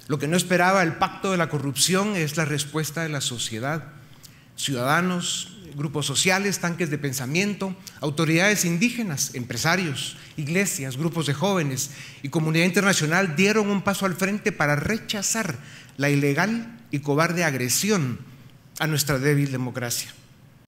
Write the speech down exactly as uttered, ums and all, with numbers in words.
Lo que no esperaba el pacto de la corrupción es la respuesta de la sociedad. Ciudadanos, grupos sociales, tanques de pensamiento, autoridades indígenas, empresarios, iglesias, grupos de jóvenes y comunidad internacional dieron un paso al frente para rechazar la ilegal y cobarde agresión a nuestra débil democracia.